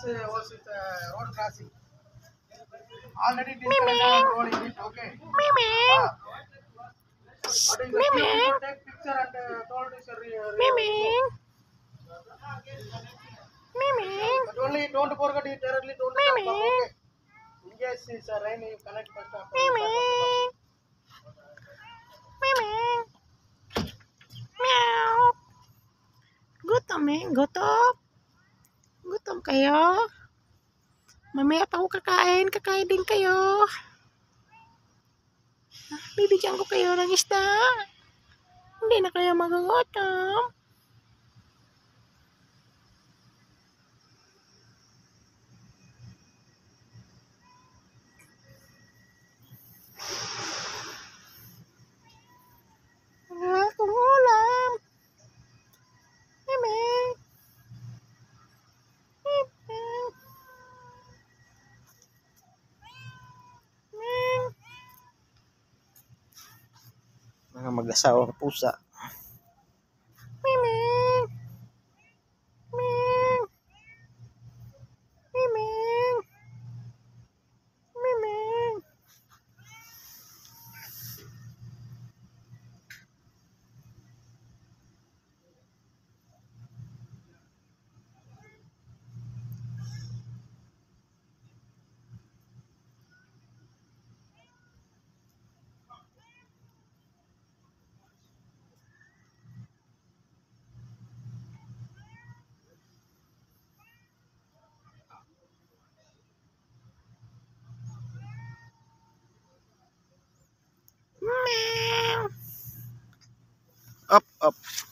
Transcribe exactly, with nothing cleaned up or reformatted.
was uh, was with uh, road crossing. Already disconnected rolling it. Okay. Ah. What is the key? You take picture and uh, told is a re- re- But only don't forget it directly. Don't stop. Okay. In case it's a rain, you connect first after. You start. Gutom eh, gutom. Gutom kayo. Mamaya pa ako kakain, kakain din kayo. Bibigyan ko kayo ng isda. Hindi na kayo magugutom. Wala akong ulam. Mimi. Mga mag-asawang pusa. Mimi. Mimi. Mimi. Mimi. Up, up.